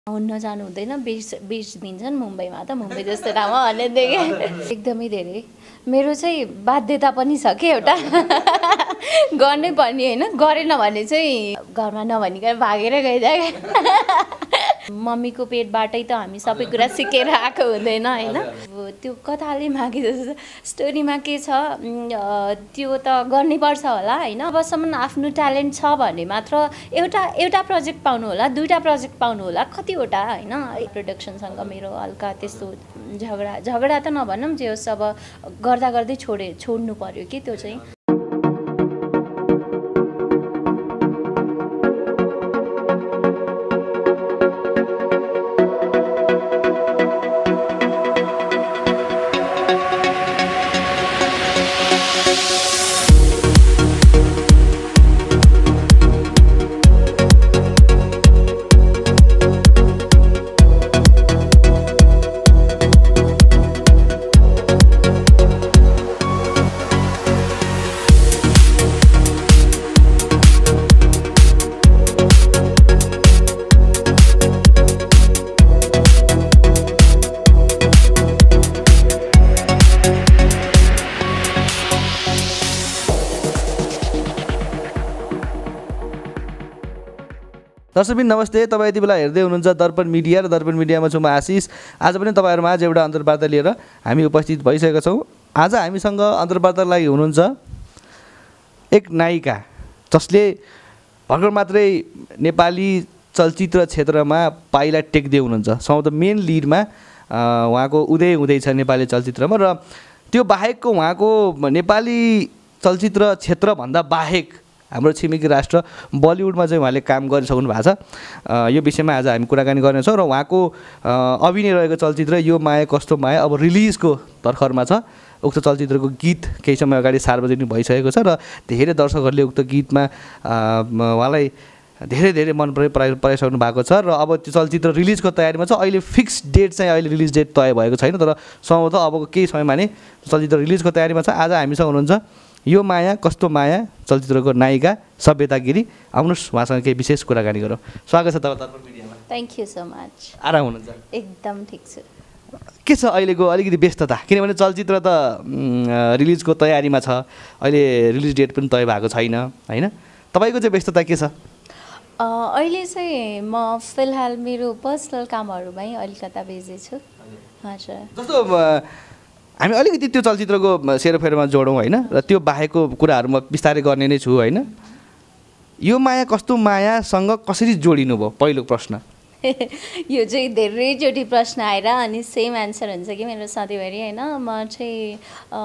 हुन्न जानु हुँदैन बेच दिन्छन् मुम्बईमा त मुम्बई जस्तो ठाउँमा भन्ने देखेँ एकदमै धेरै मेरो चाहिँ बाध्यता पनि छ के एउटा गर्नै पर्ने होइन गरेन भने चाहिँ घरमा नभनिकन भागेर गइदिए मम्मीको पेटबाटै त हामी सबै कुरा सिकेर आएको हुँदैन होइन त्यो कथाले मागे जस्तो स्टोरीमा के छ त्यो त गर्नै पर्छ होला होइन अबसम्म आफ्नो ट्यालेन्ट छ भने मात्र एउटा प्रोजेक्ट पाउनु होला दुईटा प्रोजेक्ट पाउनु होला कतिवटा होइन प्रोडक्सनसँग मेरो हल्का त्यस्तो झगडा त नभनौँ जे होस् अब गर्दा गर्दै छोड्नु पर्यो कि त्यो चाहिँ दर्शकबिन नमस्ते। तपाईँ यति बेला हेर्दै हुनुहुन्छ दर्पण मिडिया र दर्पण मिडियामा छु म आशिष। आज पनि तपाईँहरूमा आज एउटा अन्तर्वार्ता लिएर हामी उपस्थित भइसकेका छौँ। आज हामीसँग अन्तर्वार्ताको लागि हुनुहुन्छ एक नायिका जसले भर्खर मात्रै नेपाली चलचित्र क्षेत्रमा पाइला टेक्दै हुनुहुन्छ। सम्भवतः मेन लिडमा उहाँको उदय हुँदैछ नेपाली चलचित्रमा र त्यो बाहेकको उहाँको नेपाली चलचित्र क्षेत्रभन्दा बाहेक हाम्रो छिमेकी राष्ट्र बलिउडमा चाहिँ उहाँले काम गरिसक्नु भएको छ। यो विषयमा आज हामी कुराकानी गर्नेछौँ र उहाँको अभिनय रहेको चलचित्र यो माया कस्तो माया अब रिलिजको तर्खरमा छ। उक्त चलचित्रको गीत केही समय अगाडि सार्वजनिक भइसकेको छ र धेरै दर्शकहरूले उक्त गीतमा उहाँलाई धेरै मन पराइसक्नु भएको छ र अब त्यो चलचित्र रिलिजको तयारीमा छ। अहिले फिक्स डेट चाहिँ अहिले रिलिज डेट तय भएको छैन, तर सम्भवतः अब केही समयमा नै चलचित्र रिलिजको तयारीमा छ। आज हामीसँग हुनुहुन्छ यो माया कस्तो माया चलचित्रको नायिका सभ्यता गिरी। आउनुहोस् उहाँसँग केही विशेष कुराकानी गरौँ। स्वागत छ तपाईँ दर्पण मिडियामा। Thank you so much. आराम हुनुहुन्छ? एकदम ठिक छु। के छ अहिलेको अलिकति व्यस्तता? किनभने चलचित्र त रिलिजको तयारीमा छ, अहिले रिलिज डेट पनि तय भएको छैन होइन? तपाईँको चाहिँ व्यस्तता के छ? अहिले चाहिँ म फिलहाल मेरो पर्सनल कामहरूमै अलिकता बिजी छु। हजुर। जस्तो हामी अलिकति त्यो चलचित्रको सेरोफेरोमा जोडौँ होइन, र त्यो बाहेकको कुराहरू म बिस्तारै गर्ने नै छु होइन। यो माया कस्तो मायासँग कसरी जोडिनु भयो पहिलो प्रश्न? यो चाहिँ धेरैचोटि प्रश्न आएर अनि सेम एन्सर हुन्छ कि मेरो सधैँभरि होइन। म चाहिँ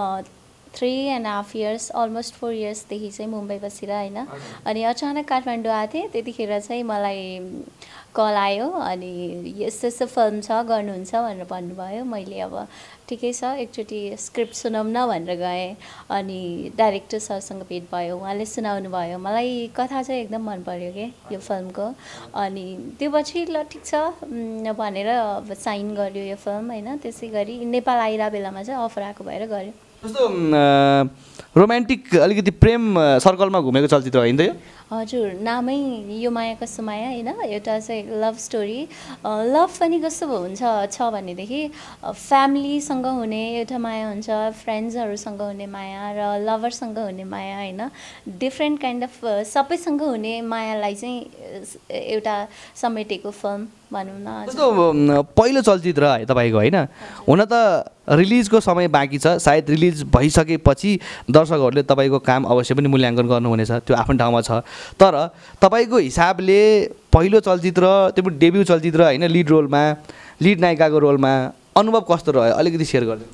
3.5 years अलमोस्ट 4 yearsदेखि चाहिँ मुम्बई बसेर होइन, अनि अचानक काठमाडौँ आएको थिएँ। त्यतिखेर चाहिँ मलाई कल आयो अनि यस्तो यस्तो फिल्म छ गर्नुहुन्छ भनेर भन्नुभयो। मैले अब ठिकै छ एकचोटि स्क्रिप्ट सुनाउँ न भनेर गएँ अनि डाइरेक्टर सरसँग भेट भयो, उहाँले सुनाउनु भयो। मलाई कथा चाहिँ एकदम मन पर्यो कि यो फिल्मको, अनि त्यो पछि ल ठिक छ भनेर अब साइन गर्यो यो फिल्म होइन। त्यसै गरी नेपाल आइरहेको बेलामा चाहिँ अफर आएको भएर गऱ्यो। जस्तो रोमान्टिक अलिकति प्रेम सर्कलमा घुमेको चलचित्र होइन त यो? हजुर, नामै यो माया कस्तो माया होइन। एउटा चाहिँ लभ स्टोरी। लभ पनि कस्तो हुन्छ भनेदेखि फ्यामिलीसँग हुने एउटा माया हुन्छ, फ्रेन्ड्सहरूसँग हुने माया र लभरसँग हुने माया होइन। डिफ्रेन्ट काइन्ड अफ सबैसँग हुने मायालाई चाहिँ एउटा समेटेको फिल्म भनौँ न। जस्तो पहिलो चलचित्र है तपाईँको होइन, हुन त रिलिजको समय बाँकी छ, सायद रिलिज भइसकेपछि दर्शकहरूले तपाईँको काम अवश्य पनि मूल्याङ्कन गर्नुहुनेछ, त्यो आफ्नो ठाउँमा छ। तर तपाईँको हिसाबले पहिलो चलचित्र त्यो पनि डेब्यू चलचित्र होइन, लिड नायिकाको रोलमा अनुभव कस्तो रह्यो अलिकति सेयर गरिदिनु।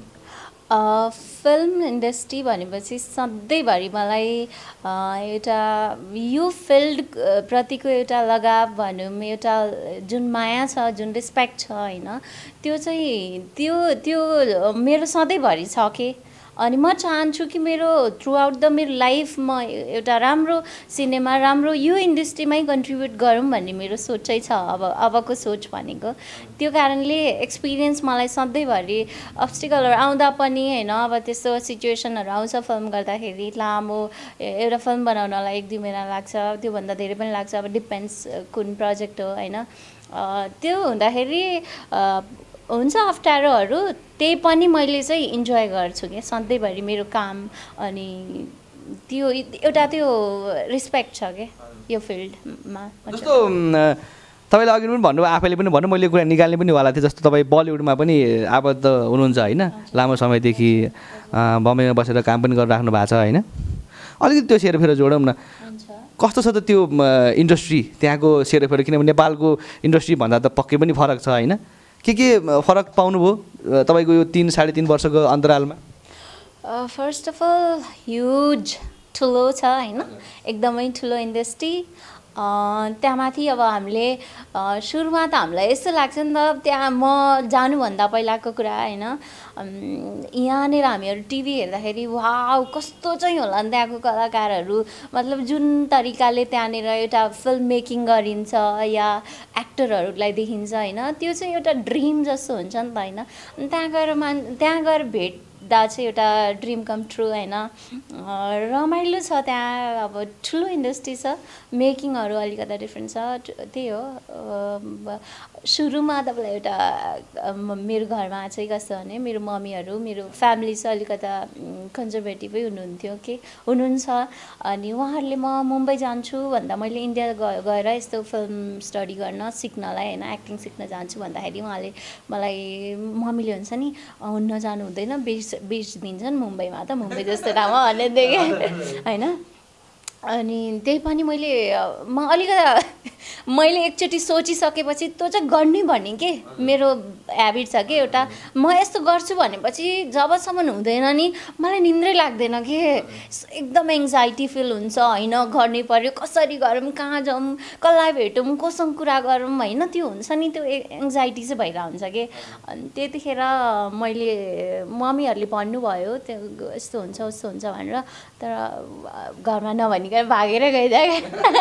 फिल्म इन्डस्ट्री भनेपछि सधैँभरि मलाई एउटा यो फिल्ड प्रतिको एउटा लगाव भनौँ, एउटा जुन माया छ, जुन रेस्पेक्ट छ होइन, त्यो चाहिँ त्यो मेरो सधैँभरि छ कि। अनि म चाहन्छु कि मेरो थ्रु आउट द मेरो लाइफ म एउटा राम्रो सिनेमा राम्रो यो इन्डस्ट्रीमै कन्ट्रिब्युट गरौँ भन्ने मेरो सोचै छ। अबको सोच भनेको त्यो कारणले एक्सपिरियन्स मलाई सधैँभरि अब्स्टिकलहरू आउँदा पनि होइन, अब त्यस्तो सिचुएसनहरू आउँछ फिल्म गर्दाखेरि, लामो एउटा फिल्म बनाउनलाई 1-2 महिना लाग्छ, त्योभन्दा धेरै पनि लाग्छ, अब डिपेन्ड्स कुन प्रोजेक्ट हो होइन। त्यो हुँदाखेरि हुन्छ अप्ठ्यारोहरू, त्यही पनि मैले चाहिँ इन्जोय गर्छु क्या सधैँभरि मेरो काम। अनि त्यो एउटा त्यो रेस्पेक्ट छ क्या यो फिल्डमा। जस्तो तपाईँले अघि पनि भन्नुभयो, आफैले पनि भन्नु, मैले कुरा निकाल्ने पनि वाला थिएँ। जस्तो तपाईँ बलिउडमा पनि आबद्ध हुनुहुन्छ होइन, लामो समयदेखि बम्बईमा बसेर काम पनि गरिराख्नु भएको छ होइन। अलिकति त्यो सेरोफेरो जोडौँ न, कस्तो छ त त्यो इन्डस्ट्री त्यहाँको सेरोफेरो? किनभने नेपालको इन्डस्ट्री भन्दा त पक्कै पनि फरक छ होइन। के फरक पाउनुभयो तपाईँको यो 3-3.5 वर्षको अन्तरालमा? फर्स्ट अफ अल ह्युज ठुलो छ होइन, एकदमै ठुलो इन्डस्ट्री। त्यहाँमाथि अब हामीले सुरुमा त हामीलाई यस्तो लाग्छ नि त, त्यहाँ म जानुभन्दा पहिलाको कुरा होइन, यहाँनिर हामीहरू टिभी हेर्दाखेरि वाउ कस्तो चाहिँ होला नि त्यहाँको कलाकारहरू, मतलब जुन तरिकाले त्यहाँनिर एउटा फिल्म मेकिङ गरिन्छ या एक्टरहरूलाई देखिन्छ होइन, त्यो चाहिँ एउटा ड्रिम जस्तो हुन्छ नि त होइन। त्यहाँ गएर भेट्दा चाहिँ एउटा ड्रिम कम ट्रु होइन। रमाइलो छ त्यहाँ, अब ठुलो इन्डस्ट्री छ, मेकिङहरू अलिकति डिफ्रेन्ट छ, त्यही हो। सुरुमा तपाईँलाई एउटा मेरो घरमा चाहिँ कस्तो भने मेरो मम्मीहरू मेरो फ्यामिली चाहिँ अलिकति कन्जर्भेटिभै हुनुहुन्छ। अनि उहाँहरूले म मुम्बई जान्छु भन्दा मैले इन्डिया गएर यस्तो फिल्म स्टडी गर्न सिक्नलाई होइन, एक्टिङ सिक्न जान्छु भन्दाखेरि उहाँले मलाई, मम्मीले हुन्छ नि हुन्न जानु हुँदैन, बेच दिन्छन् मुम्बईमा त, मुम्बई जस्तो ठाउँमा भन्ने देखेँ होइन। अनि त्यही पनि म अलिकति मैले एकचोटि सोचिसकेपछि त्यो चाहिँ गर्ने भन्ने के मेरो ह्याबिट छ कि एउटा, म यस्तो गर्छु भनेपछि जबसम्म हुँदैन नि मलाई निन्द्रै लाग्दैन कि, एकदम एङ्जाइटी फिल हुन्छ होइन, गर्ने पर्यो, कसरी गरौँ, कहाँ जाउँ, कसलाई भेटौँ, कोसँग कुरा गरौँ होइन, त्यो हुन्छ नि, त्यो एङ्जाइटी चाहिँ भइरहेको हुन्छ कि। अनि त्यतिखेर मैले मम्मीहरूले भन्नुभयो त्यो यस्तो हुन्छ उस्तो हुन्छ भनेर, तर घरमा नभनिकन भागेर गइदिए।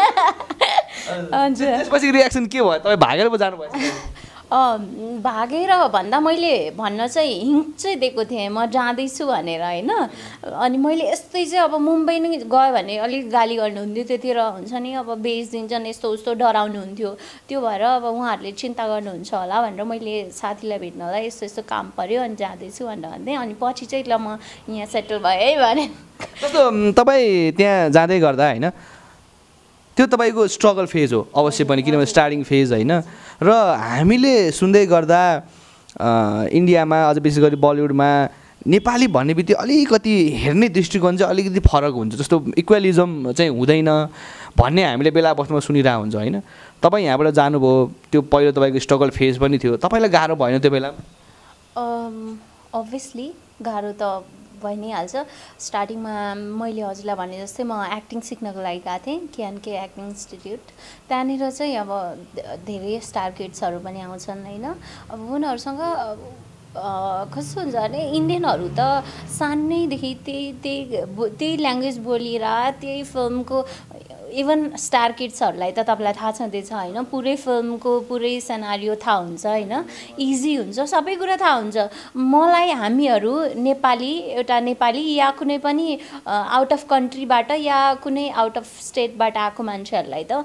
हजुर, त्यसपछि रियाक्सन के भयो? तपाईँ भागेर पो जानुभयो? भागेर भन्दा मैले भन्न चाहिँ हिङ्क चाहिँ दिएको थिएँ म जाँदैछु भनेर होइन। अनि मैले यस्तै चाहिँ अब मुम्बई नै गयो भने अलिक गाली गर्नुहुन्थ्यो, त्यतिर हुन्छ नि अब बेचिदिन्छन् यस्तो उस्तो डराउनुहुन्थ्यो, त्यो भएर अब उहाँहरूले चिन्ता गर्नुहुन्छ होला भनेर मैले साथीलाई भेट्नलाई यस्तो यस्तो काम पऱ्यो अनि जाँदैछु भनेर भन्थेँ। अनि पछि चाहिँ ल म यहाँ सेटल भएँ है भने। जस्तो तपाईँ त्यहाँ जाँदै गर्दा होइन, त्यो तपाईँको स्ट्रगल फेज हो अवश्य पनि, किनभने स्टार्टिङ फेज होइन। र हामीले सुन्दै गर्दा इन्डियामा अझ विशेष गरी बलिउडमा नेपाली भन्ने बित्तिकै अलिकति हेर्ने दृष्टिकोण चाहिँ अलिकति फरक हुन्छ, जस्तो इक्वेलिजम चाहिँ हुँदैन भन्ने हामीले बेला बस्नुमा सुनिरहेको हुन्छ होइन। तपाईँ यहाँबाट जानुभयो, त्यो पहिलो तपाईँको स्ट्रगल फेज पनि थियो, तपाईँलाई गाह्रो भएन त्यो बेलामा? अभियसली गाह्रो त भइ नै हाल्छ। स्टार्टिङमा मैले हजुरलाई भने जस्तै म एक्टिङ सिक्नको लागि गएको थिएँ केएनके एक्टिङ इन्स्टिट्युट। त्यहाँनिर चाहिँ अब धेरै स्टार किड्सहरू पनि आउँछन् होइन। अब उनीहरूसँग कस्तो हुन्छ भने इन्डियनहरू त सानैदेखि त्यही ल्याङ्ग्वेज बोलेर त्यही फिल्मको, इभन स्टार किड्सहरूलाई त तपाईँलाई थाहा छँदैछ होइन, पुरै फिल्मको पुरै सेनारियो थाहा हुन्छ होइन, इजी हुन्छ, सबै कुरा थाहा हुन्छ। मलाई हामीहरू नेपाली, एउटा नेपाली या कुनै पनि आउट अफ कन्ट्रीबाट या कुनै आउट अफ स्टेटबाट आएको मान्छेहरूलाई त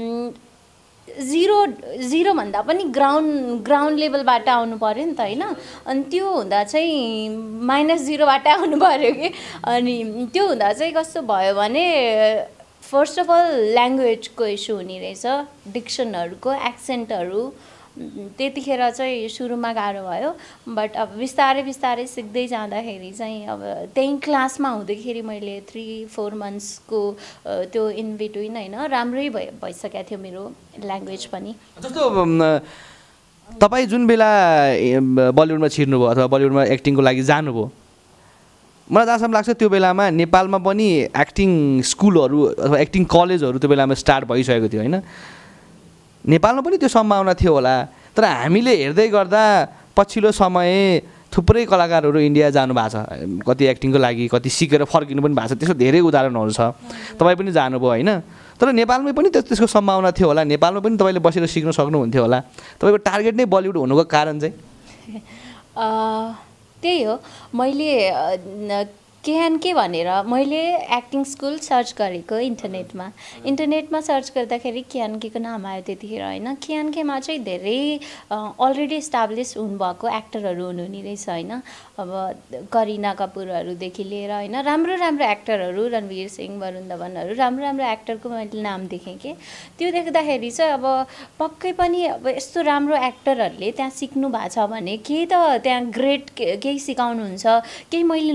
जिरो भन्दा पनि ग्राउन्ड लेभलबाट आउनु पऱ्यो नि त होइन। अनि त्यो हुँदा चाहिँ -0बाट आउनु पऱ्यो कि। अनि त्यो हुँदा चाहिँ कस्तो भयो भने फर्स्ट अफ अल ल्याङ्ग्वेजको इस्यु हुने रहेछ, डिक्सनहरूको एक्सेन्टहरू, त्यतिखेर चाहिँ सुरुमा गाह्रो भयो। बट अब बिस्तारै बिस्तारै सिक्दै जाँदाखेरि चाहिँ अब त्यही क्लासमा हुँदाखेरि मैले 3-4 मन्थ्सको त्यो इन बिट्विन होइन राम्रै भइसकेको थियो मेरो ल्याङ्ग्वेज पनि। जस्तो तपाईँ जुन बेला बलिउडमा छिर्नुभयो अथवा बलिउडमा एक्टिङको लागि जानुभयो, मलाई जहाँसम्म लाग्छ त्यो बेलामा नेपालमा पनि एक्टिङ स्कुलहरू अथवा एक्टिङ कलेजहरू त्यो बेलामा स्टार्ट भइसकेको थियो होइन। नेपालमा पनि त्यो सम्भावना थियो होला, तर हामीले हेर्दै गर्दा पछिल्लो समय थुप्रै कलाकारहरू इन्डिया जानुभएको छ, कति एक्टिङको लागि, कति सिकेर फर्किनु पनि भएको छ, त्यसको धेरै उदाहरणहरू छ। तपाईँ पनि जानुभयो होइन, तर नेपालमै पनि त्यसको सम्भावना थियो होला, नेपालमा पनि तपाईँले बसेर सिक्न सक्नुहुन्थ्यो होला। तपाईँको टार्गेट नै बलिउड हुनुको कारण चाहिँ त्यही हो। मैले के भनेर मैले एक्टिङ स्कुल सर्च गरेको इन्टरनेटमा सर्च गर्दाखेरि केको नाम आयो त्यतिखेर होइन। केमा चाहिँ धेरै अलरेडी इस्टाब्लिस हुनुभएको एक्टरहरू हुनुहुने रहेछ होइन। अब करिना कपुरहरूदेखि लिएर होइन राम्रो एक्टरहरू, रणवीर सिंह, वरुण धवनहरू, राम्रो एक्टरको मैले नाम देखेँ कि त्यो देख्दाखेरि चाहिँ अब पक्कै पनि अब यस्तो राम्रो एक्टरहरूले त्यहाँ सिक्नु भएको छ भने केही त त्यहाँ ग्रेट केही सिकाउनुहुन्छ, केही मैले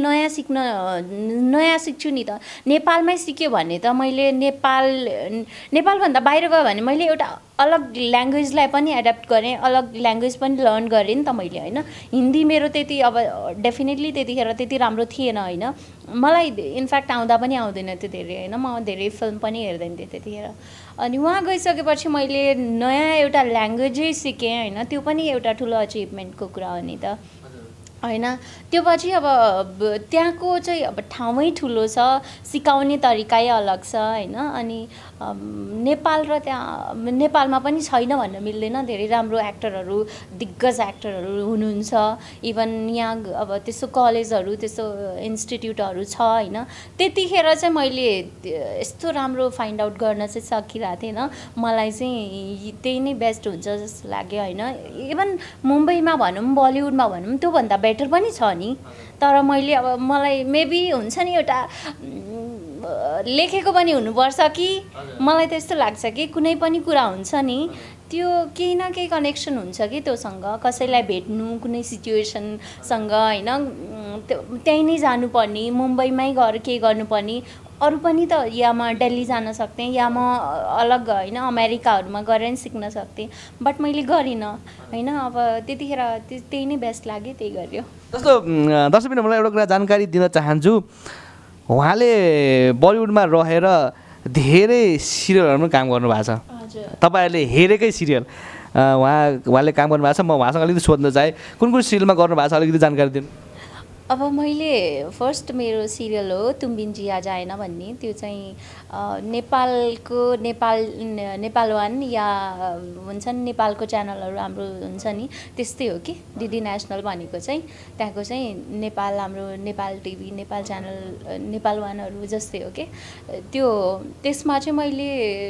नयाँ सिक्छु नि त। नेपालमै सिक्यो भने त मैले नेपालभन्दा बाहिर गयो भने मैले एउटा अलग ल्याङ्ग्वेजलाई पनि एडप्ट गरेँ, अलग ल्याङ्ग्वेज पनि लर्न गरेँ नि त मैले होइन। हिन्दी मेरो त्यति अब डेफिनेटली त्यतिखेर त्यति राम्रो थिएन होइन। मलाई इनफ्याक्ट आउँदा पनि आउँदैन थियो धेरै होइन। म धेरै फिल्म पनि हेर्दैन थिएँ त्यतिखेर। अनि वहाँ गइसकेपछि मैले नयाँ एउटा ल्याङ्ग्वेजै सिकेँ होइन। त्यो पनि एउटा ठुलो अचिभमेन्टको कुरा हो नि त होइन। त्यो पछि अब त्यहाँको चाहिँ अब ठाउँै ठुलो छ, सिकाउने तरिकै अलग छ होइन। अनि नेपाल र त्यहाँ नेपालमा पनि छैन भन्न मिल्दैन, धेरै राम्रो एक्टरहरू, दिग्गज एक्टरहरू हुनुहुन्छ। इभन यहाँ अब त्यस्तो कलेजहरू, त्यस्तो इन्स्टिट्युटहरू छ होइन। त्यतिखेर चाहिँ मैले यस्तो राम्रो फाइन्ड आउट गर्न चाहिँ सकिरहेको थिएन। मलाई चाहिँ त्यही नै बेस्ट हुन्छ जस्तो लाग्यो होइन। इभन मुम्बईमा भनौँ, बलिउडमा भनौँ, त्योभन्दा बेटर पनि छ नि। तर मैले अब मलाई मेबी हुन्छ नि एउटा लेखेको पनि हुनुपर्छ कि, मलाई त्यस्तो लाग्छ कि कुनै पनि कुरा हुन्छ नि त्यो केही न केही कनेक्सन हुन्छ कि त्योसँग, कसैलाई भेट्नु कुनै सिचुएसनसँग होइन, त्यहीँ नै जानुपर्ने, मुम्बईमै गएर के गर्नुपर्ने। अरू पनि त या म दिल्ली जान सक्थेँ, या म अलग होइन अमेरिकाहरूमा गएर नि सिक्न सक्थेँ, बट मैले गरिनँ होइन। अब त्यतिखेर त्यही नै बेस्ट लाग्यो, त्यही गर्यो। जस्तो दर्शकबिन मलाई एउटा कुरा जानकारी दिन चाहन्छु, उहाँले बलिउडमा रहेर धेरै सिरियलहरूमा काम गर्नुभएको छ। तपाईँहरूले हेरेकै सिरियल उहाँले काम गर्नुभएको छ। म उहाँसँग अलिकति सोध्न चाहेँ कुन सिरियलमा गर्नुभएको छ, अलिकति जानकारी दिनु। अब मैले फर्स्ट मेरो सिरियल हो तुम बिन जिया जाएन भन्ने। त्यो चाहिँ नेपाल वान या हुन्छ नि नेपालको च्यानलहरू हाम्रो हुन्छ नि त्यस्तै हो कि डिडी नेसनल भनेको चाहिँ त्यहाँको चाहिँ नेपाल, हाम्रो नेपाल टिभी, नेपाल च्यानल, नेपाल वानहरू जस्तै हो कि त्यो। त्यसमा चाहिँ मैले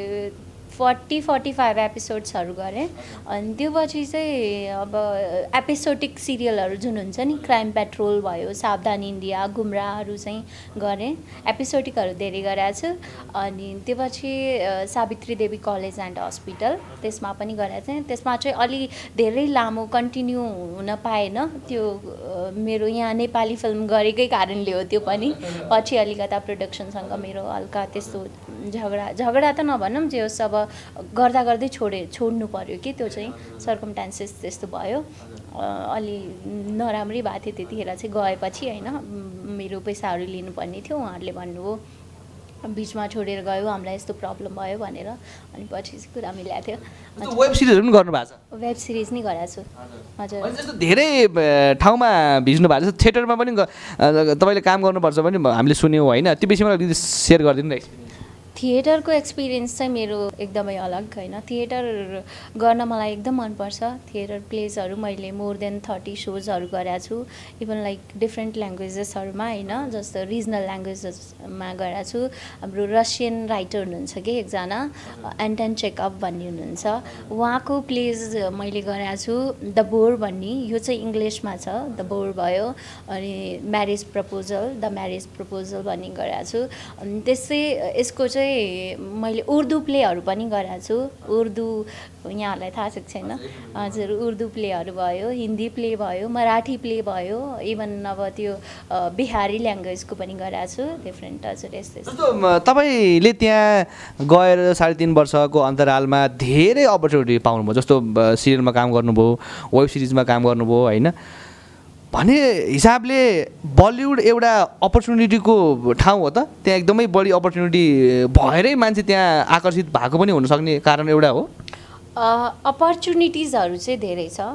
40-45 एपिसोड्सहरू गरेँ। अनि त्यो पछि चाहिँ अब एपिसोडिक सिरियलहरू जुन हुन्छ नि, क्राइम पेट्रोल भयो, सावधान इन्डिया, गुमराहहरू चाहिँ गरेँ। एपिसोडिकहरू धेरै गरेको छु। अनि त्यो पछि Savitri Devi college and hospital, त्यसमा पनि गरेको थिएँ। त्यसमा चाहिँ अलि धेरै लामो कन्टिन्यू हुन पाएन, त्यो मेरो यहाँ नेपाली फिल्म गरेकै कारणले हो। त्यो पनि पछि अलिकता प्रोडक्सनसँग मेरो हल्का त्यस्तो झगडा त नभनौँ, जे होस् अब गर्दै छोड्नु पर्यो कि, त्यो चाहिँ सर्कमस्टान्सेस त्यस्तो भयो। अलि नराम्रै भएको थियो त्यतिखेर चाहिँ गएपछि होइन। मेरो पैसाहरू लिनुपर्ने थियो, उहाँहरूले भन्नुभयो बिचमा छोडेर गयो, हामीलाई यस्तो प्रब्लम भयो भनेर। अनि पछि चाहिँ कुरा मिलाएको थियो। वेब सिरिजहरू पनि गर्नुभएको छ? वेब सिरिज नै गरेको छु हजुर। जस्तो धेरै ठाउँमा भिज्नु भएको छ, थिएटरमा पनि तपाईँले काम गर्नुपर्छ भने हामीले सुन्यौँ होइन। त्यो विषयमा अलिकति सेयर गरिदिनु न। थिएटरको एक्सपिरियन्स चाहिँ मेरो एकदमै अलग होइन। थिएटर गर्न मलाई एकदम मनपर्छ। थिएटर प्लेजहरू मैले मोर देन 30 सोजहरू गरेको छु। इभन लाइक डिफ्रेन्ट ल्याङ्ग्वेजेसहरूमा होइन, जस्तो रिजनल ल्याङ्ग्वेजेसमा गरेको छु। हाम्रो रसियन राइटर हुनुहुन्छ कि एकजना, एन्टन चेकअप भन्ने हुनुहुन्छ, उहाँको प्लेज मैले गरेको छु। द बोर भन्ने, यो चाहिँ इङ्ग्लिसमा छ, द बोर भयो। अनि म्यारेज प्रपोजल भन्ने गरेको छु। अनि त्यसै यसको चाहिँ मैले उर्दू प्लेहरू पनि गरेको छु। उर्दू यहाँहरूलाई थाहा छ छैन हजुर, उर्दू प्लेहरू भयो, हिन्दी प्ले भयो, मराठी प्ले भयो, इभन अब त्यो बिहारी ल्याङ्ग्वेजको पनि गरेको छु। डिफ्रेन्ट हजुर यस्तो। तपाईँले त्यहाँ गएर 3.5 वर्षको अन्तरालमा धेरै अपर्च्युनिटी पाउनुभयो, जस्तो सिरियलमा काम गर्नुभयो, वेब सिरिजमा काम गर्नुभयो होइन। भने हिसाबले बलिउड एउटा अपर्च्युनिटीको ठाउँ हो त? त्यहाँ एकदमै बढी अपर्च्युनिटी भएरै मान्छे त्यहाँ आकर्षित भएको पनि हुनसक्ने कारण एउटा हो? अपर्च्युनिटिजहरू चाहिँ धेरै छ,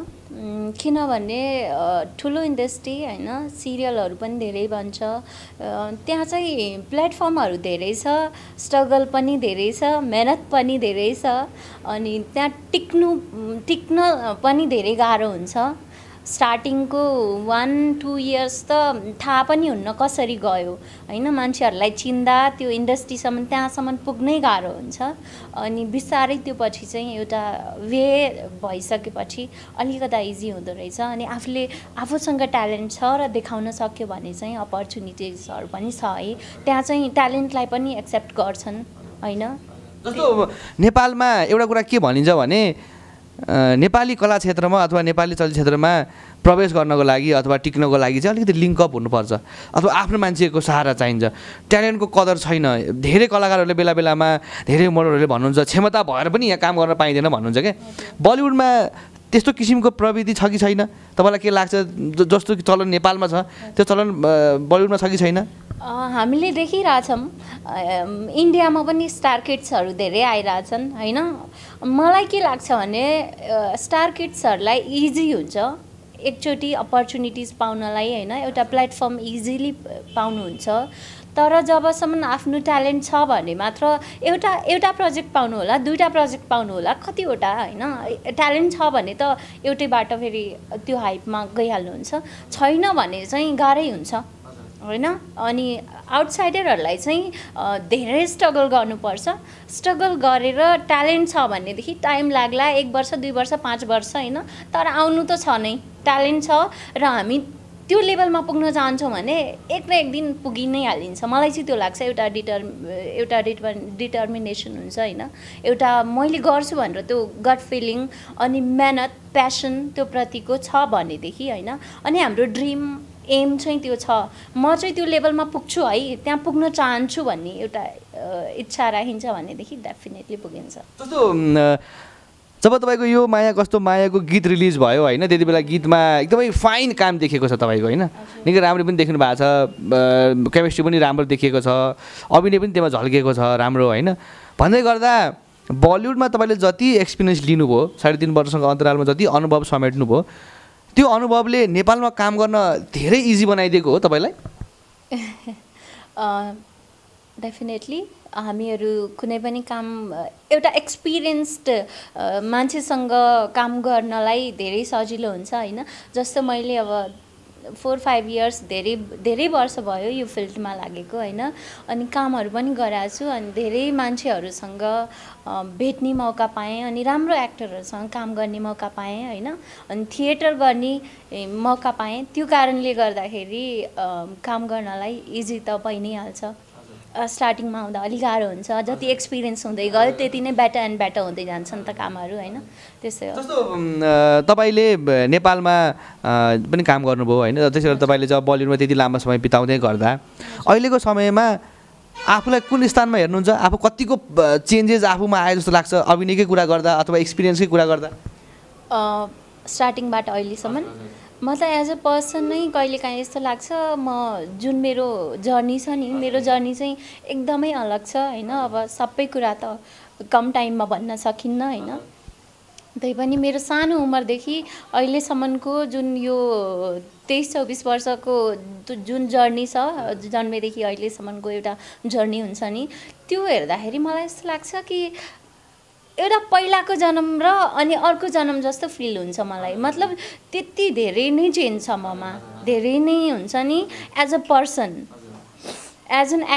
किनभने ठुलो इन्डस्ट्री होइन, सिरियलहरू पनि धेरै बन्छ। त्यहाँ चाहिँ प्लेटफर्महरू धेरै छ, स्ट्रगल पनि धेरै छ, मेहनत पनि धेरै छ। अनि त्यहाँ टिक्न पनि धेरै गाह्रो हुन्छ। स्टार्टिङको 1-2 इयर्स त थाहा पनि हुन्न कसरी गयो होइन। मान्छेहरूलाई चिन्दा त्यो इन्डस्ट्रीसम्म त्यहाँसम्म पुग्नै गाह्रो हुन्छ। अनि बिस्तारै त्यो पछि चाहिँ एउटा वे भइसकेपछि अलिकता इजी हुँदो रहेछ। अनि आफूसँग ट्यालेन्ट छ र देखाउन सक्यो भने चाहिँ अपर्च्युनिटिजहरू पनि छ है, त्यहाँ चाहिँ ट्यालेन्टलाई पनि एक्सेप्ट गर्छन् होइन। जस्तो नेपालमा एउटा कुरा के भनिन्छ भने नेपाली कला क्षेत्रमा अथवा नेपाली चलचित्रमा प्रवेश गर्नको लागि अथवा टिक्नको लागि चाहिँ अलिकति लिङ्कअप हुनुपर्छ अथवा आफ्नो मान्छेको सहारा चाहिन्छ। ट्यालेन्टको कदर छैन। धेरै कलाकारहरूले बेला बेलामा धेरै मोडलहरूले भन्नुहुन्छ क्षमता भएर पनि यहाँ काम गर्न पाइँदैन भन्नुहुन्छ क्या। बलिउडमा त्यस्तो किसिमको प्रविधि छ कि छैन तपाईँलाई के लाग्छ? जस्तो कि चलन नेपालमा छ त्यो चलन बलिउडमा छ कि छैन? हामीले देखिरहेछौँ इन्डियामा पनि स्टार किड्सहरू धेरै आइरहेछन् होइन। मलाई के लाग्छ भने स्टार किड्सहरूलाई इजी हुन्छ एकचोटि अपर्च्युनिटिज पाउनलाई होइन, एउटा प्लेटफर्म इजिली पाउनुहुन्छ। तर जबसम्म आफ्नो ट्यालेन्ट छ भने मात्र एउटा प्रोजेक्ट पाउनु होला, 2टा प्रोजेक्ट पाउनु होला, कतिवटा होइन। ट्यालेन्ट छ भने त एउटैबाट फेरि त्यो हाइपमा गइहाल्नुहुन्छ, छैन भने चाहिँ गाह्रै हुन्छ होइन। अनि आउटसाइडरहरूलाई चाहिँ धेरै स्ट्रगल गर्नुपर्छ। स्ट्रगल गरेर ट्यालेन्ट छ भनेदेखि टाइम लाग्ला, 1 वर्ष 2 वर्ष 5 वर्ष होइन, तर आउनु त छ नै। ट्यालेन्ट छ र हामी त्यो लेभलमा पुग्न चाहन्छौँ भने एक न एक दिन पुगि नै हालिन्छ। मलाई चाहिँ त्यो लाग्छ। एउटा डिटर्मिनेसन हुन्छ होइन, एउटा मैले गर्छु भनेर त्यो गट फिलिङ अनि मेहनत प्यासन त्यो प्रतिको छ भनेदेखि होइन। अनि हाम्रो ड्रिम एम चाहिँ त्यो छ, म चाहिँ त्यो लेभलमा पुग्छु है, त्यहाँ पुग्न चाहन्छु भन्ने एउटा इच्छा राखिन्छ भनेदेखि डेफिनेटली पुगिन्छ। जस्तो जब तपाईँको यो माया कस्तो मायाको गीत रिलिज भयो होइन, त्यति बेला गीतमा एकदमै फाइन काम देखेको छ तपाईँको होइन, निकै राम्रो पनि देख्नु भएको छ, केमिस्ट्री पनि राम्रो देखिएको छ, अभिनय पनि त्यसमा झल्किएको छ राम्रो होइन। भन्दै गर्दा बलिउडमा तपाईँले जति एक्सपिरियन्स लिनुभयो 3.5 वर्षको अन्तरालमा जति अनुभव समेट्नुभयो त्यो अनुभवले नेपालमा काम गर्न धेरै इजी बनाइदिएको हो तपाईँलाई? डेफिनेटली हामीहरू कुनै पनि काम एउटा एक्सपिरियन्स्ड मान्छेसँग काम गर्नलाई धेरै सजिलो हुन्छ होइन। जस्तो मैले अब 4-5 इयर्स धेरै वर्ष भयो यो फिल्डमा लागेको होइन। अनि कामहरू पनि गराएको छु अनि धेरै मान्छेहरूसँग भेट्ने मौका पाएँ अनि राम्रो एक्टरहरूसँग काम गर्ने मौका पाएँ होइन। अनि थिएटर गर्ने मौका पाएँ। त्यो कारणले गर्दाखेरि काम गर्नलाई इजी त भइ नै हाल्छ। स्टार्टिङमा आउँदा अलिक गाह्रो हुन्छ, जति एक्सपिरियन्स हुँदै गयो त्यति नै बेटर एन्ड बेटर हुँदै जान्छन् त कामहरू होइन। त्यसै हो। जस्तो तपाईँले नेपालमा पनि काम गर्नुभयो होइन, त्यसै गरी तपाईँले जब बलिउडमा त्यति लामो समय बिताउँदै गर्दा अहिलेको समयमा आफूलाई कुन स्थानमा हेर्नुहुन्छ? आफू कतिको चेन्जेस आफूमा आयो जस्तो लाग्छ अभिनयकै कुरा गर्दा अथवा एक्सपिरियन्सकै कुरा गर्दा? स्टार्टिङबाट अहिलेसम्म म त एज अ पर्सन नै कहिलेकाहीँ यस्तो लाग्छ जुन मेरो जर्नी छ नि, मेरो जर्नी चाहिँ एकदमै अलग छ होइन। अब सबै कुरा त कम टाइममा भन्न सकिन्न होइन। त्यही पनि मेरो सानो उमेरदेखि अहिलेसम्मको जुन यो 23-24 वर्षको जुन जर्नी छ, जन्मेदेखि अहिलेसम्मको एउटा जर्नी हुन्छ नि, त्यो हेर्दाखेरि मलाई यस्तो लाग्छ कि एउटा पहिलाको जन्म र अनि अर्को जन्म जस्तो फिल हुन्छ मलाई। मतलब त्यति धेरै नै चेन्ज छ ममा, धेरै नै हुन्छ नि as a person, as a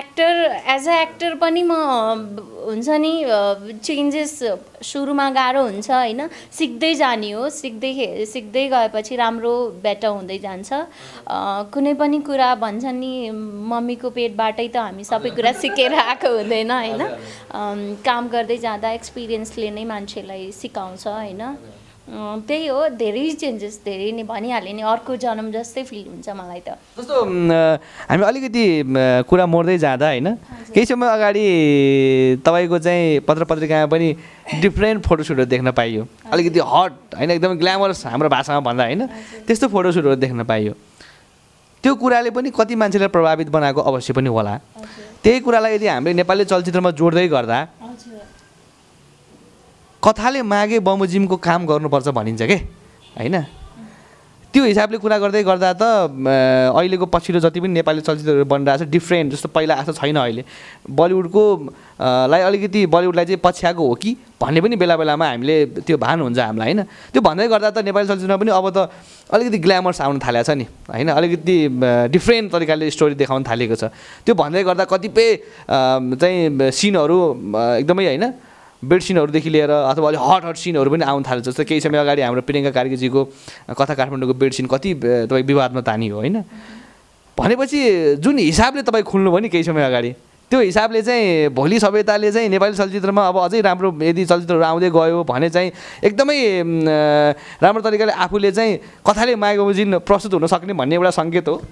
actor पनि म हुन्छ नि चेन्जेस सुरुमा गाह्रो हुन्छ होइन। सिक्दै जाने हो, सिक्दै गएपछि राम्रो बेटर हुँदै जान्छ। कुनै पनि कुरा भन्छ नि मम्मीको पेटबाटै त हामी सबै कुरा सिकेर आएको हुँदैन होइन। काम गर्दै जाँदा एक्सपिरियन्सले नै मान्छेलाई सिकाउँछ होइन। त्यही हो, धेरै चेन्जेस धेरै नै भनिहालेँ नि, अर्को जन्म जस्तै फिल हुन्छ मलाई त। जस्तो हामी अलिकति कुरा मोड्दै जाँदा होइन, केही समय अगाडि तपाईँको चाहिँ पत्र पत्रिकामा पनि डिफ्रेन्ट फोटोसुटहरू देख्न पाइयो, अलिकति हट होइन, एकदमै ग्ल्यामरस हाम्रो भाषामा भन्दा होइन, त्यस्तो फोटोसुटहरू देख्न पाइयो। त्यो कुराले पनि कति मान्छेलाई प्रभावित बनाएको अवश्य पनि होला। त्यही कुरालाई यदि हामीले नेपाली चलचित्रमा जोड्दै गर्दा कथाले मागे बमोजिमको काम गर्नुपर्छ भनिन्छ के होइन। त्यो हिसाबले कुरा गर्दै गर्दा त अहिलेको पछिल्लो जति पनि नेपाली चलचित्रहरू बनिरहेको छ डिफ्रेन्ट जस्तो पहिला आएको छैन अहिले बलिउडको लाई अलिकति बलिउडलाई चाहिँ पछ्याएको हो कि भन्ने पनि बेला बेलामा हामीले त्यो भान हुन्छ हामीलाई होइन त्यो भन्दै गर्दा त नेपाली चलचित्रमा पनि अब त अलिकति ग्ल्यामर्स आउन थालेको छ नि होइन अलिकति डिफ्रेन्ट तरिकाले स्टोरी देखाउन थालेको छ त्यो भन्दै गर्दा कतिपय चाहिँ सिनहरू एकदमै होइन बेड सिनहरूदेखि लिएर अथवा अलिक हट सिनहरू पनि आउन थाल्छ जस्तो केही समय अगाडि हाम्रो प्रियङ्का कार्कीजीको कथा काठमाडौँको बेड सिन कति तपाईँ विवादमा तानियो होइन भनेपछि जुन हिसाबले तपाईँ खुल्नुभयो नि केही समय अगाडि त्यो हिसाबले चाहिँ भोलि सभ्यताले चाहिँ नेपाली चलचित्रमा अब अझै राम्रो यदि चलचित्रहरू आउँदै गयो भने चाहिँ एकदमै राम्रो तरिकाले आफूले चाहिँ कथाले मागेको बमोजिम प्रस्तुत हुन सक्ने भन्ने एउटा सङ्केत हो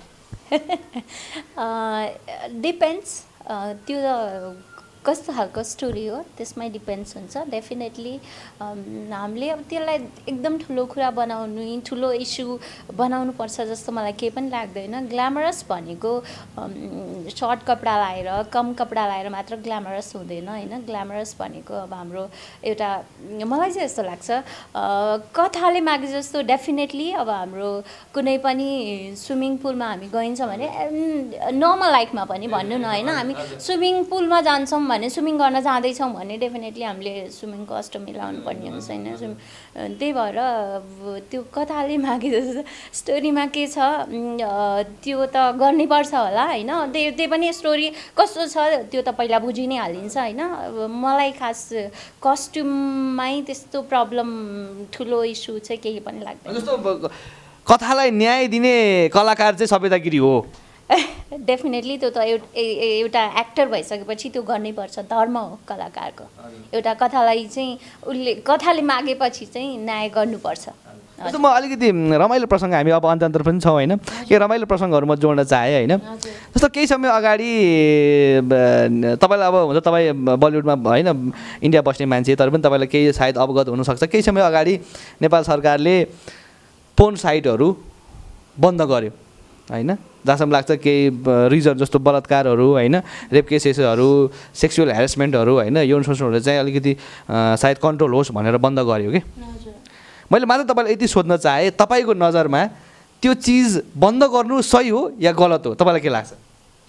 डिपेन्ड्स त्यो कस्तो खालको स्टोरी हो त्यसमै डिपेन्ड्स हुन्छ डेफिनेटली हामीले अब त्यसलाई एकदम ठुलो कुरा बनाउनु ठुलो इस्यु बनाउनुपर्छ जस्तो मलाई केही पनि लाग्दैन ग्ल्यामरस भनेको सर्ट कपडा लाएर कम कपडा लाएर मात्र ग्ल्यामरस हुँदैन होइन ग्ल्यामरस भनेको अब हाम्रो एउटा मलाई चाहिँ यस्तो लाग्छ कथाले मागे जस्तो डेफिनेटली अब हाम्रो कुनै पनि स्विमिङ पुलमा हामी गइन्छ भने नर्मल लाइफमा पनि भन्नु न होइन हामी स्विमिङ पुलमा जान्छौँ भने स्विमिङ गर्न जाँदैछौँ भने डेफिनेटली हामीले स्विमिङ कस्ट्युम मिलाउनु पर्ने हुन्छ होइन त्यही भएर त्यो कथाले मागे जस्तो स्टोरीमा के छ त्यो त गर्नैपर्छ होला होइन त्यो पनि स्टोरी कस्तो छ त्यो त पहिला बुझि नै हालिन्छ होइन मलाई खास कस्ट्युममै त्यस्तो प्रब्लम ठुलो इस्यु चाहिँ केही पनि लाग्दैन जस्तो कथालाई न्याय दिने कलाकार चाहिँ सभ्यतागिरी हो डेफिनेटली त्यो त एउटा एक्टर भइसकेपछि त्यो गर्नैपर्छ धर्म हो कलाकारको एउटा कथालाई चाहिँ उसले कथाले मागेपछि चाहिँ न्याय गर्नुपर्छ जस्तो म अलिकति रमाइलो प्रसङ्ग हामी अब अन्तर पनि छौँ होइन के रमाइलो प्रसङ्गहरू म जोड्न चाहेँ होइन जस्तो केही समय अगाडि तपाईँलाई अब हुन्छ तपाईँ बलिउडमा होइन इन्डिया बस्ने मान्छे तर पनि तपाईँलाई केही सायद अवगत हुनसक्छ केही समय अगाडि नेपाल सरकारले पोर्न साइटहरू बन्द गर्यो होइन जहाँसम्म लाग्छ केही रिजन जस्तो बलात्कारहरू होइन रेप केसेसहरू सेक्सुअल ह्यारेसमेन्टहरू होइन यौन शोषणहरू चाहिँ अलिकति सायद कन्ट्रोल होस् भनेर बन्द गर्यो कि मैले मात्र तपाईँलाई यति सोध्न चाहेँ तपाईँको नजरमा त्यो चिज बन्द गर्नु सही हो या गलत हो तपाईँलाई के लाग्छ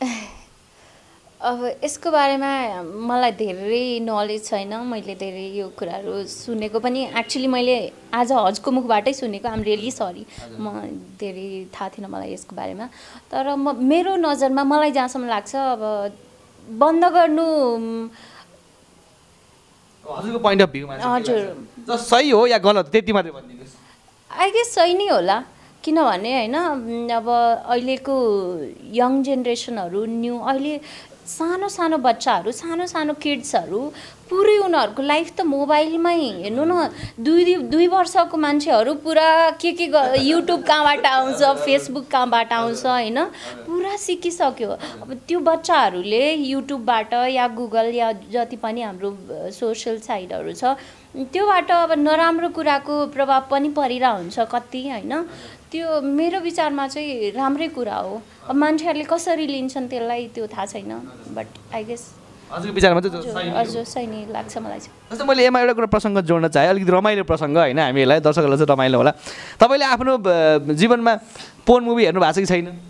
अब यसको बारेमा मलाई धेरै नलेज छैन मैले धेरै यो कुराहरू सुनेको पनि एक्चुअली मैले आज हजको मुखबाटै सुनेको आम रियली सरी म धेरै थाहा थिएन मलाई यसको बारेमा तर मेरो नजरमा मलाई जहाँसम्म लाग्छ अब बन्द गर्नु हजुरको पोइन्ट अफ भ्यूमा हजुर सही हो या गलत त्यति मात्रै भनिदिनुहोस् आई गेस सही नै होला किनभने होइन अब अहिलेको यङ जेनेरेसनहरू न्यू अहिले सानो सानो बच्चाहरू सानो सानो किड्सहरू पुरै उनीहरूको लाइफ त मोबाइलमै हेर्नु न दुई वर्षको मान्छेहरू पुरा के युट्युब कहाँबाट आउँछ फेसबुक कहाँबाट आउँछ होइन पुरा सिकिसक्यो अब त्यो बच्चाहरूले युट्युबबाट या गुगल या जति पनि हाम्रो सोसियल साइटहरू छ त्योबाट अब नराम्रो कुराको प्रभाव पनि परिरहेको हुन्छ कति होइन त्यो मेरो विचारमा चाहिँ राम्रै कुरा हो अब मान्छेहरूले कसरी लिन्छन् त्यसलाई त्यो थाहा छैन बट आई गेस हजुरको विचारमा चाहिँ हजुर सही नै लाग्छ मलाई चाहिँ जस्तो मैले यसमा एउटा कुरा प्रसङ्ग जोड्न चाहेँ अलिकति रमाइलो प्रसङ्ग होइन हामीहरूलाई दर्शकहरूलाई चाहिँ रमाइलो होला तपाईँले आफ्नो जीवनमा पोर्न मुभी हेर्नु भएको छ कि छैन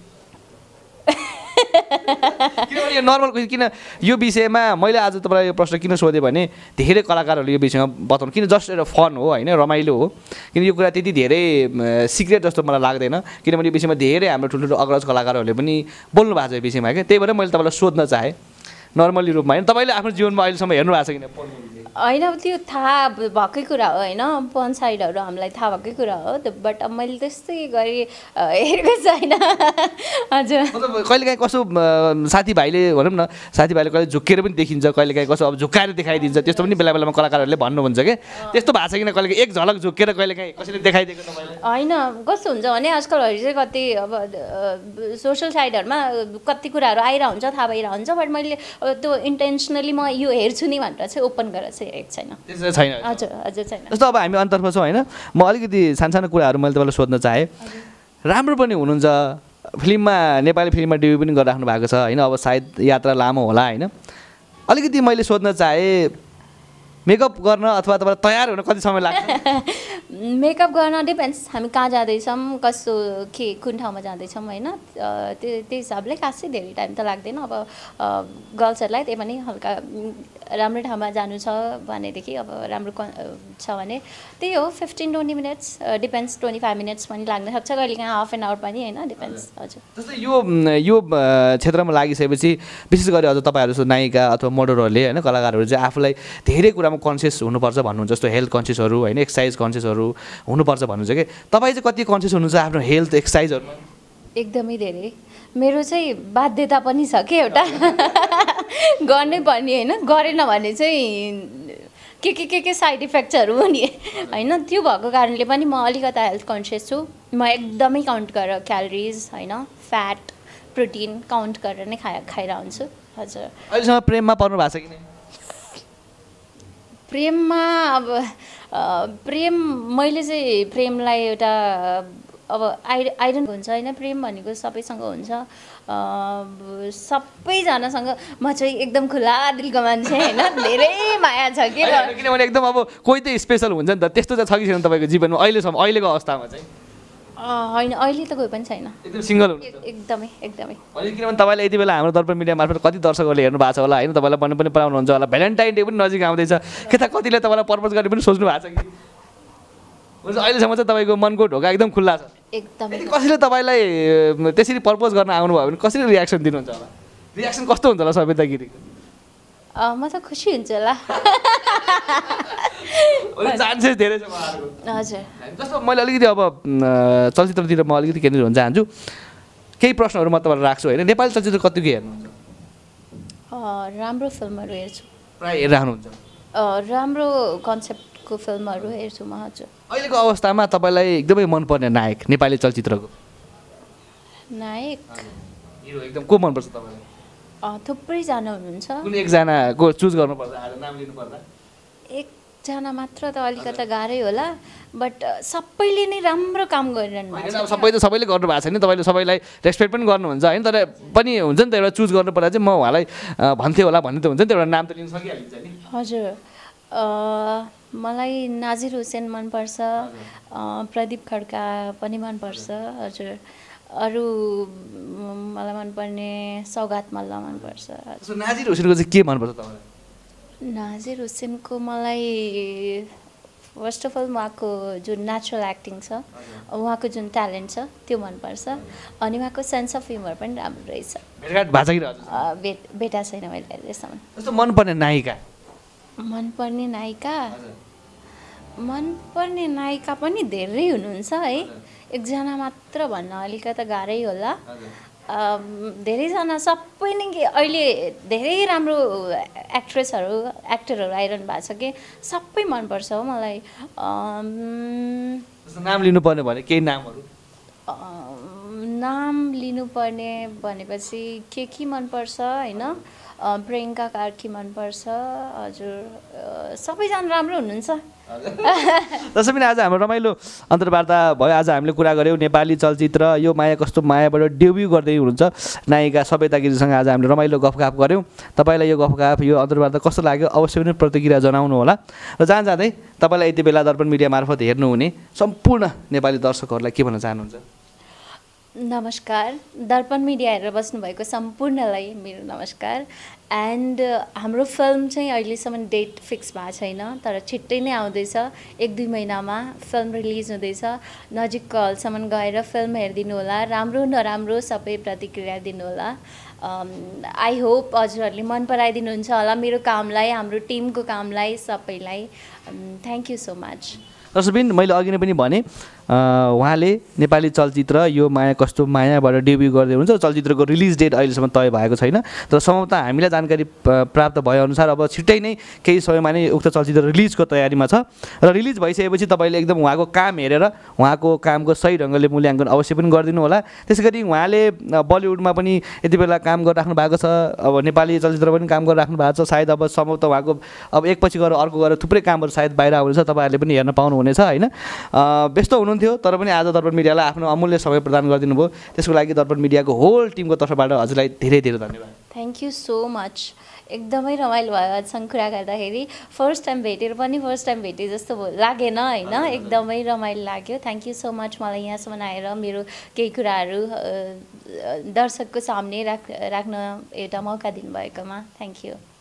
किनभने यो नर्मल किन यो विषयमा मैले आज तपाईँलाई यो प्रश्न किन सोधेँ भने धेरै कलाकारहरूले यो विषयमा बताउनु किन जस्ट एउटा फन हो होइन रमाइलो हो किन यो कुरा त्यति धेरै सिक्रेट जस्तो मलाई लाग्दैन किनभने यो विषयमा धेरै हाम्रो ठुल्ठुलो अग्रज कलाकारहरूले पनि बोल्नु भएको छ यो विषयमा क्या त्यही भएर मैले तपाईँलाई सोध्न चाहेँ नर्मली रूपमा होइन तपाईँले आफ्नो जीवनमा अहिलेसम्म हेर्नु भएको छ किन पोर्न मुभी होइन त्यो थाहा भएकै कुरा हो होइन पोर्न साइटहरू हामीलाई थाहा भएकै कुरा हो बट अब मैले त्यस्तै गरी हेरेको छैन हजुर मतलब कहिलेकाहीँ कसो साथीभाइले भनौँ न साथीभाइले कहिले झुक्केर पनि देखिन्छ कहिलेकाहीँ कसो अब झुक्काएर देखाइदिन्छ त्यस्तो पनि बेला बेलामा कलाकारहरूले भन्नुहुन्छ क्या त्यस्तो भएको छ किन कहिलेकाहीँ एक झलक झुक्केर कहिलेकाहीँ कसैले देखाइदिएको तपाईँले होइन कस्तो हुन्छ भने आजकलहरू चाहिँ कति अब सोसियल साइटहरूमा कति कुराहरू आइरहेको हुन्छ थाहा भइरहेको हुन्छ बट मैले त्यो इन्टेन्सनली म यो हेर्छु नि भनेर चाहिँ ओपन गरेर चाहिँ हेरेको छैन हजुर हजुर छैन जस्तो अब हामी अन्तर्फ छौँ होइन म अलिकति सानो कुराहरू मैले तपाईँलाई सोध्न चाहेँ राम्रो पनि हुनुहुन्छ फिल्ममा नेपाली फिल्ममा डेब्यु पनि गरिराख्नु भएको छ होइन अब सायद यात्रा लामो होला होइन अलिकति मैले सोध्न चाहेँ मेकअप गर्न अथवा तपाईँलाई तयार हुन कति समय लाग्छ? मेकअप गर्न डिपेन्ड्स हामी कहाँ जाँदैछौँ, कस्तो कुन ठाउँमा जाँदैछौँ होइन, त्यो हिसाबले खासै धेरै टाइम त लाग्दैन। अब गर्ल्सहरूलाई त्यही पनि हल्का राम्रो ठाउँमा जानु छ भनेदेखि अब राम्रो छ भने त्यही हो 15-20 मिनट्स, डिपेन्ड्स 25 मिनट्स पनि लाग्न सक्छ, कहिलेकाहीँ हाफ एन आवर पनि होइन, डिपेन्ड्स। हजुर जस्तै यो क्षेत्रमा लागिसकेपछि विशेष गरी अझ तपाईँहरू जस्तो नायिका अथवा मोडलहरूले होइन कलाकारहरू चाहिँ आफूलाई धेरै कुरामा कन्सियस हुनुपर्छ भन्नुहुन्छ, जस्तो हेल्थ कन्सियसहरू होइन, एक्सर्साइज कन्सियसहरू हुनुपर्छ भन्नुहुन्छ कि तपाईँ चाहिँ कति कन्सियस हुनुहुन्छ आफ्नो हेल्थ एक्सर्साइजहरूमा? एकदमै धेरै। मेरो चाहिँ बाध्यता पनि छ कि एउटा गर्नै पर्ने होइन, गरेन भने चाहिँ के साइड इफेक्ट्सहरू हो नि होइन, त्यो भएको कारणले पनि म अलिकता हेल्थ कन्सियस छु। म एकदमै काउन्ट गरेर क्यालोरिज होइन, फ्याट, प्रोटिन काउन्ट गरेर नै खाइरहन्छु। हजुर। अहिलेसम्म प्रेममा पर्नु भएको छ कि नै? प्रेममा अब प्रेम मैले चाहिँ प्रेमलाई एउटा अब आइडन हुन्छ होइन, प्रेम भनेको सबैसँग हुन्छ, सबैजनासँग म चाहिँ एकदम खुला दिलको मान्छे होइन, धेरै माया छ कि। किनभने एकदम अब कोही त स्पेसल हुन्छ नि त, त्यस्तो चाहिँ छ कि छैन तपाईँको जीवनमा अहिलेसम्म, अहिलेको अवस्थामा चाहिँ? होइन अहिले त कोही पनि छैन, एकदम सिङ्गल हुनुहुन्छ? एकदमै एकदमै। अहिले किनभने तपाईँले यति बेला हाम्रो दर्पण मिडिया मार्फत कति दर्शकहरूले हेर्नु भएको छ होला होइन, तपाईँलाई भन्नु पनि पाउनुहुन्छ होला, भ्यालेन्टाइन डे पनि नजिक आउँदैछ, के त कतिले तपाईँलाई प्रपोज गर्ने पनि सोच्नु भएको छ कि? हुन्छ अहिलेसम्म चाहिँ तपाईँको मनको ढोका एकदम खुल्ला छ? एकदमै। कसैले तपाईँलाई त्यसरी प्रपोज गर्न आउनुभयो भने कसरी रियाक्सन दिनुहुन्छ होला? रियाक्सन कस्तो हुन्छ होला सबिता गिरीको? म त खुसी हुन्छु होला। चान्सेस धेरै छ उहाँहरूको। हजुर। जस्तो मैले अलिकति अब चलचित्रतिर म अलिकति केन्द्रित हुन चाहन्छु, केही प्रश्नहरू म तपाईँलाई राख्छु होइन। नेपाली चलचित्र कतिको हेर्नुहुन्छ? राम्रो फिल्महरू हेर्छु, प्रायः हेरिरहनुहुन्छ? राम्रो कन्सेप्टको फिल्महरू हेर्छु म। हजुर। अहिलेको अवस्थामा तपाईँलाई एकदमै मनपर्ने नायक नेपाली चलचित्रको? नायक हिरो एकदम को मनपर्छ तपाईँलाई? थुप्रैजना हुनुहुन्छ। कुनै एकजनाको चुज गर्नुपर्छ, आज नाम लिनुपर्दा? एकजना मात्र त अलिकता गाह्रै होला, बट सबैले नै राम्रो काम गरिरहनु भएको छ। सबैले गर्नु भएको छैन, तपाईँले सबैलाई रेस्पेक्ट पनि गर्नुहुन्छ होइन, तर पनि हुन्छ नि त एउटा चुज गर्नुपर्दा चाहिँ म उहाँलाई भन्थेँ होला भन्ने त हुन्छ नि त, एउटा नाम त लिन सकिहालिन्छ नि। हजुर। मलाई नाजिर हुसेन मनपर्छ, प्रदीप खड्का पनि मनपर्छ। हजुर। अरू मलाई मनपर्ने सौगात मल्ल मनपर्छ। नाजिर हुसेनको चाहिँ के मनपर्छ तपाईँलाई? नाजिर हुसेनको मलाई फर्स्ट अफ अल उहाँको जुन नेचुरल एक्टिङ छ, उहाँको जुन ट्यालेन्ट छ त्यो मनपर्छ, अनि उहाँको सेन्स अफ ह्युमर पनि राम्रो रहेछ। भेटघाट भएको छ कि? भेटा छैन मैले अहिलेसम्म। जस्तो मनपर्ने नायिका? मनपर्ने नायिका पनि धेरै हुनुहुन्छ है, एकजना मात्र भन्न अलिकता गाह्रै होला। धेरैजना सबै नै अहिले धेरै राम्रो एक्टरहरू आइरहनु भएको छ कि, सबै मनपर्छ हो मलाई। नाम लिनुपर्ने भने केही नामहरू? नाम लिनुपर्ने भनेपछि के मनपर्छ होइन, प्रियङ्का कार्की मनपर्छ। हजुर। सबैजना राम्रो हुनुहुन्छ। जसै पनि आज हाम्रो रमाइलो अन्तर्वार्ता भयो, आज हामीले कुरा गऱ्यौँ नेपाली चलचित्र यो माया कस्तो मायाबाट डेब्यू गर्दै हुनुहुन्छ नायिका सबिता गिरीसँग आज हामीले रमाइलो गफगाफ गऱ्यौँ। तपाईँलाई यो गफगाफ यो अन्तर्वार्ता कस्तो लाग्यो अवश्य पनि प्रतिक्रिया जनाउनु होला। र जाँदै तपाईँलाई यति बेला दर्पण मिडिया मार्फत हेर्नुहुने सम्पूर्ण नेपाली दर्शकहरूलाई के भन्न चाहनुहुन्छ? नमस्कार। दर्पण मिडिया हेरेर बस्नुभएको सम्पूर्णलाई मेरो नमस्कार। एन्ड हाम्रो फिल्म चाहिँ अहिलेसम्म डेट फिक्स भएको छैन, तर छिट्टै नै आउँदैछ, 1-2 महिनामा फिल्म रिलिज हुँदैछ। नजिकको हलसम्म गएर फिल्म हेरिदिनु होला, राम्रो नराम्रो सबै प्रतिक्रिया दिनुहोला। आई होप हजुरहरूले मन पराइदिनुहुन्छ होला मेरो कामलाई, हाम्रो टिमको कामलाई, सबैलाई। Thank you so much. दर्शकबिन मैले अघि नै पनि भने उहाँले नेपाली चलचित्र यो माया कस्तो मायाबाट डेब्यू गर्दै हुनुहुन्छ। चलचित्रको रिलिज डेट अहिलेसम्म तय भएको छैन, तर सम्भवतः हामीलाई जानकारी प्राप्त भएअनुसार अब छिट्टै नै केही समयमा नै उक्त चलचित्र रिलिजको तयारीमा छ। र रिलिज भइसकेपछि तपाईँले एकदम उहाँको काम हेरेर उहाँको कामको सही ढङ्गले मूल्याङ्कन अवश्य पनि गरिदिनु होला। त्यसै गरी उहाँले बलिउडमा पनि यति बेला काम गरिराख्नु भएको छ, अब नेपाली चलचित्र पनि काम गरिराख्नु भएको छ। सायद अब सम्भवतः उहाँको अब एकपछि गएर अर्को गएर थुप्रै कामहरू सायद बाहिर आउनेछ, तपाईँहरूले पनि हेर्न पाउनुहुनेछ होइन। व्यस्त हुनुहुन्थ्यो तर पनि आज दर्पण मिडियालाई आफ्नो अमूल्य समय प्रदान गरिदिनु भयो, त्यसको लागि दर्पण मिडियाको होल टिमको तर्फबाट हजुरलाई धेरै धेरै धन्यवाद। Thank you so much. एकदमै रमाइलो भयो आजसँग कुरा गर्दाखेरि। फर्स्ट टाइम भेटेर पनि फर्स्ट टाइम भेटे जस्तो लागेन होइन, एकदमै रमाइलो लाग्यो। थ्याङ्क यू सो मच मलाई यहाँसम्म आएर मेरो केही कुराहरू दर्शकको सामने राख्न एउटा मौका दिनुभएकोमा। Thank you.